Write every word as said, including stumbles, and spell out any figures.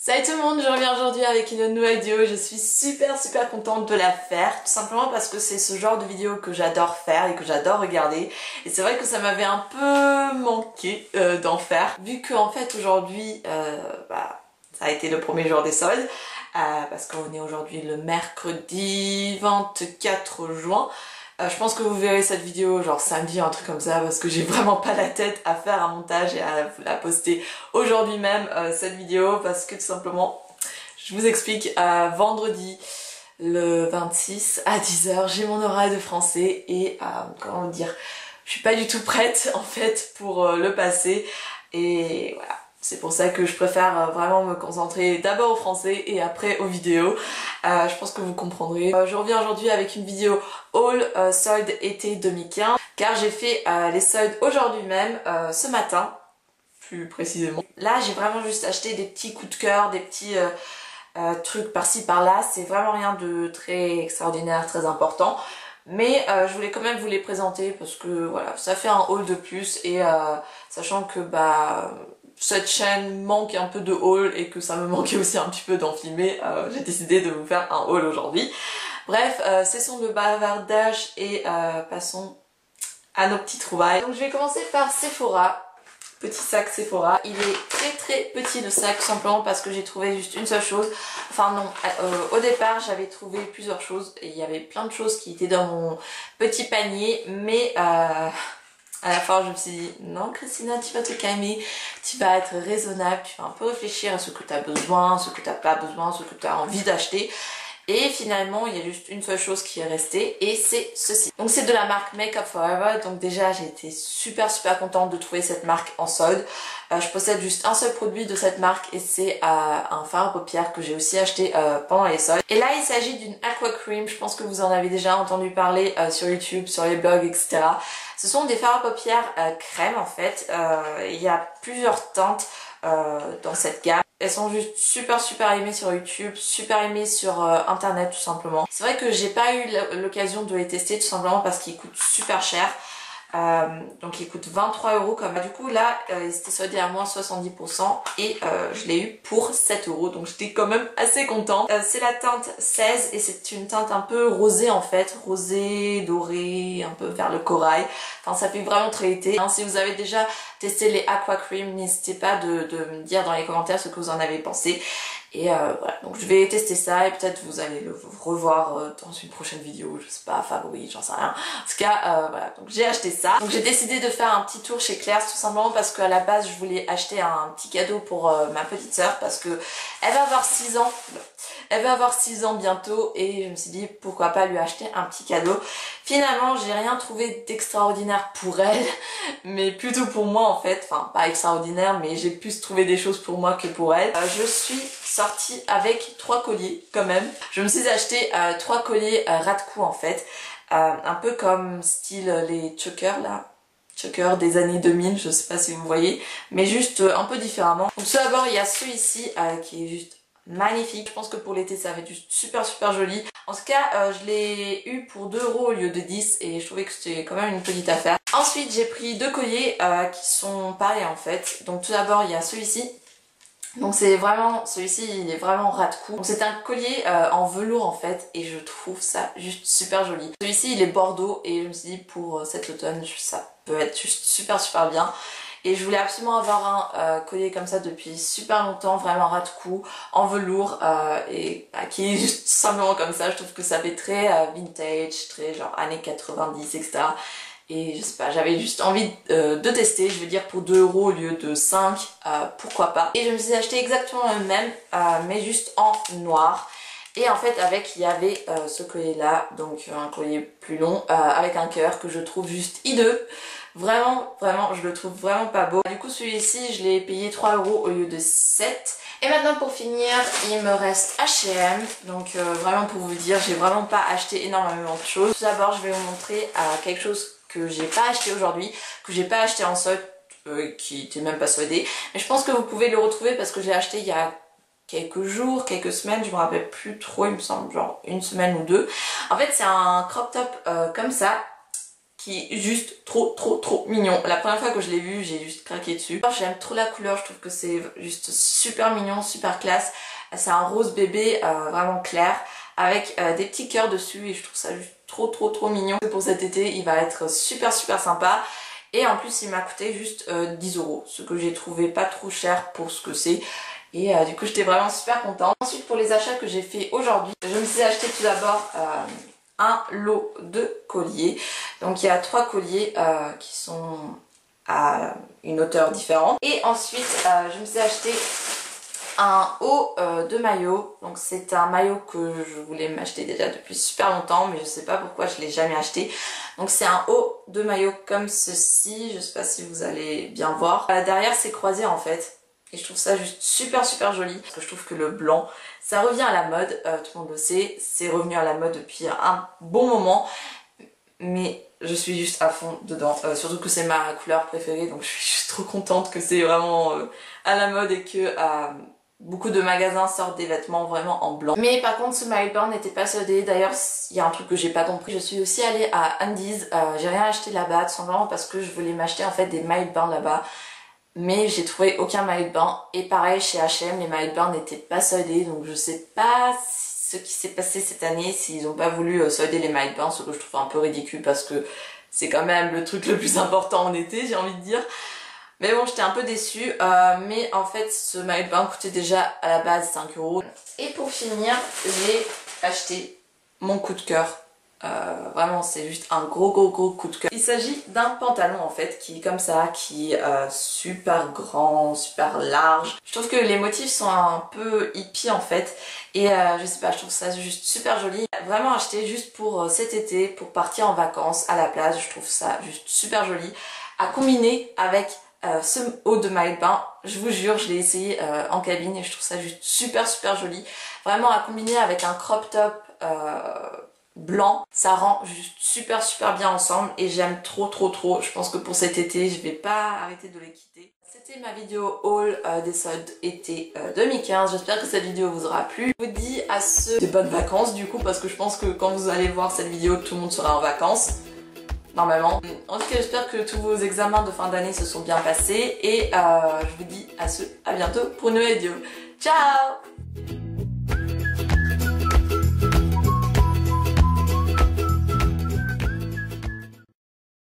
Salut tout le monde, je reviens aujourd'hui avec une nouvelle vidéo. Je suis super super contente de la faire, tout simplement parce que c'est ce genre de vidéo que j'adore faire et que j'adore regarder. Et c'est vrai que ça m'avait un peu manqué euh, d'en faire, vu qu'en fait aujourd'hui, euh, bah, ça a été le premier jour des soldes, euh, parce qu'on est aujourd'hui le mercredi vingt-quatre juin. Euh, je pense que vous verrez cette vidéo genre samedi, un truc comme ça, parce que j'ai vraiment pas la tête à faire un montage et à la poster aujourd'hui même, euh, cette vidéo, parce que tout simplement, je vous explique, euh, vendredi le vingt-six à dix heures, j'ai mon oral de français et, euh, comment dire, je suis pas du tout prête en fait pour euh, le passer et voilà. C'est pour ça que je préfère vraiment me concentrer d'abord au français et après aux vidéos. Euh, je pense que vous comprendrez. Euh, je reviens aujourd'hui avec une vidéo haul euh, solde été deux mille quinze car j'ai fait euh, les soldes aujourd'hui même, euh, ce matin plus précisément. Là j'ai vraiment juste acheté des petits coups de cœur, des petits euh, euh, trucs par-ci par-là. C'est vraiment rien de très extraordinaire, très important. Mais euh, je voulais quand même vous les présenter parce que voilà, ça fait un haul de plus et euh, sachant que bah cette chaîne manque un peu de haul et que ça me manquait aussi un petit peu d'en filmer, euh, j'ai décidé de vous faire un haul aujourd'hui. Bref, euh, cessons le bavardage et euh, passons à nos petits trouvailles. Donc je vais commencer par Sephora. Petit sac Sephora. Il est très très petit le sac, tout simplement parce que j'ai trouvé juste une seule chose. Enfin non, euh, au départ j'avais trouvé plusieurs choses et il y avait plein de choses qui étaient dans mon petit panier, mais euh, à la fin je me suis dit non Christina, tu vas te calmer, tu vas être raisonnable, tu vas un peu réfléchir à ce que tu as besoin, ce que tu n'as pas besoin, ce que tu as envie d'acheter. Et finalement il y a juste une seule chose qui est restée et c'est ceci. Donc c'est de la marque Make Up For Ever. Donc déjà j'ai été super super contente de trouver cette marque en solde. Euh, je possède juste un seul produit de cette marque et c'est euh, un fard à paupières que j'ai aussi acheté euh, pendant les soldes. Et là il s'agit d'une Aqua Cream. Je pense que vous en avez déjà entendu parler euh, sur YouTube, sur les blogs, et cetera. Ce sont des fards à paupières euh, crème en fait. Euh, il y a plusieurs teintes euh, dans cette gamme. Elles sont juste super super aimées sur YouTube, super aimées sur euh, internet tout simplement. C'est vrai que j'ai pas eu l'occasion de les tester tout simplement parce qu'ils coûtent super cher. Euh, donc ils coûtent vingt-trois euros comme. Du coup là euh, ils étaient soldés à moins soixante-dix pour cent et euh, je l'ai eu pour sept euros, donc j'étais quand même assez contente. Euh, c'est la teinte seize et c'est une teinte un peu rosée en fait, rosée, dorée, un peu vers le corail. Enfin ça fait vraiment très été. Hein, si vous avez déjà testé les Aqua Cream, n'hésitez pas de, de me dire dans les commentaires ce que vous en avez pensé. Et euh, voilà, donc je vais tester ça et peut-être vous allez le revoir euh, dans une prochaine vidéo, je sais pas, favori, j'en sais rien. En tout cas, euh, voilà, donc j'ai acheté ça. Donc j'ai décidé de faire un petit tour chez Claire's tout simplement parce qu'à la base je voulais acheter un petit cadeau pour euh, ma petite sœur parce que elle va avoir six ans. Elle va avoir six ans bientôt et je me suis dit pourquoi pas lui acheter un petit cadeau. Finalement j'ai rien trouvé d'extraordinaire pour elle, mais plutôt pour moi en fait. Enfin pas extraordinaire, mais j'ai plus trouvé des choses pour moi que pour elle. Euh, je suis sortie avec trois colliers quand même. Je me suis acheté euh, trois colliers euh, ras de cou en fait. Euh, un peu comme style les chokers là. Choker des années deux mille, je sais pas si vous voyez, mais juste euh, un peu différemment. Donc tout d'abord il y a celui-ci euh, qui est juste magnifique. Je pense que pour l'été ça va être juste super super joli. En tout cas euh, je l'ai eu pour deux euros au lieu de dix et je trouvais que c'était quand même une petite affaire. Ensuite j'ai pris deux colliers euh, qui sont pareils en fait. Donc tout d'abord il y a celui-ci. Donc c'est vraiment, celui-ci il est vraiment ras de cou. Donc c'est un collier euh, en velours en fait et je trouve ça juste super joli. Celui-ci il est bordeaux et je me suis dit pour euh, cet automne ça peut être juste super super bien. Et je voulais absolument avoir un euh, collier comme ça depuis super longtemps, vraiment ras de cou, en velours euh, et bah, qui est juste simplement comme ça. Je trouve que ça fait très euh, vintage, très genre années quatre-vingt-dix, et cetera. Et je sais pas, j'avais juste envie euh, de tester, je veux dire pour deux euros au lieu de cinq, euh, pourquoi pas. Et je me suis acheté exactement le même, euh, mais juste en noir. Et en fait avec il y avait euh, ce collier là, donc un collier plus long, euh, avec un cœur que je trouve juste hideux. Vraiment, vraiment, je le trouve vraiment pas beau. Du coup celui-ci je l'ai payé trois euros au lieu de sept. Et maintenant pour finir, il me reste H et M. Donc euh, vraiment pour vous dire, j'ai vraiment pas acheté énormément de choses. Tout d'abord je vais vous montrer euh, quelque chose que j'ai pas acheté aujourd'hui, que j'ai pas acheté en solde, euh, qui était même pas soldé. Mais je pense que vous pouvez le retrouver parce que j'ai acheté il y a quelques jours, quelques semaines, je me rappelle plus trop, il me semble genre une semaine ou deux. En fait c'est un crop top euh, comme ça, qui est juste trop trop trop mignon. La première fois que je l'ai vu, j'ai juste craqué dessus. J'aime trop la couleur, je trouve que c'est juste super mignon, super classe. C'est un rose bébé euh, vraiment clair avec euh, des petits cœurs dessus et je trouve ça juste trop trop trop mignon. Pour cet été, il va être super super sympa. Et en plus, il m'a coûté juste euh, dix euros, ce que j'ai trouvé pas trop cher pour ce que c'est. Et euh, du coup, j'étais vraiment super contente. Ensuite, pour les achats que j'ai fait aujourd'hui, je me suis acheté tout d'abord euh, un lot de colliers. Donc il y a trois colliers euh, qui sont à une hauteur différente. Et ensuite euh, je me suis acheté un haut euh, de maillot. Donc c'est un maillot que je voulais m'acheter déjà depuis super longtemps, mais je sais pas pourquoi je l'ai jamais acheté. Donc c'est un haut de maillot comme ceci, je sais pas si vous allez bien voir. Euh, derrière c'est croisé en fait. Et je trouve ça juste super super joli. Parce que je trouve que le blanc, ça revient à la mode. Euh, tout le monde le sait. C'est revenu à la mode depuis un bon moment. Mais je suis juste à fond dedans. Euh, surtout que c'est ma couleur préférée. Donc je suis juste trop contente que c'est vraiment euh, à la mode et que euh, beaucoup de magasins sortent des vêtements vraiment en blanc. Mais par contre ce maillot de bain n'était pas soldé. D'ailleurs il y a un truc que j'ai pas compris. Je suis aussi allée à Undies. Euh, j'ai rien acheté là-bas. Tout simplement parce que je voulais m'acheter en fait des maillots de bain là-bas. Mais j'ai trouvé aucun maillot de bain. Et pareil chez H et M, les maillots de bain n'étaient pas soldés. Donc je sais pas ce qui s'est passé cette année, s'ils n'ont pas voulu solder les maillots de bain. Ce que je trouve un peu ridicule parce que c'est quand même le truc le plus important en été, j'ai envie de dire. Mais bon, j'étais un peu déçue. Euh, mais en fait, ce maillot de bain coûtait déjà à la base cinq euros. Et pour finir, j'ai acheté mon coup de cœur. Euh, vraiment c'est juste un gros gros gros coup de cœur. Il s'agit d'un pantalon en fait qui est comme ça, qui est euh, super grand, super large. Je trouve que les motifs sont un peu hippie en fait et euh, je sais pas, je trouve ça juste super joli. Vraiment acheté juste pour euh, cet été, pour partir en vacances à la plage, je trouve ça juste super joli. À combiner avec euh, ce haut de maillot de bain, je vous jure je l'ai essayé euh, en cabine et je trouve ça juste super super joli. Vraiment à combiner avec un crop top euh, blanc, ça rend juste super super bien ensemble et j'aime trop trop trop. Je pense que pour cet été je vais pas arrêter de les quitter. C'était ma vidéo haul euh, des soldes été euh, deux mille quinze. J'espère que cette vidéo vous aura plu. Je vous dis à ceux de bonnes vacances du coup, parce que je pense que quand vous allez voir cette vidéo tout le monde sera en vacances normalement. En tout cas j'espère que tous vos examens de fin d'année se sont bien passés et euh, je vous dis à ceux à bientôt pour une nouvelle vidéo. Ciao!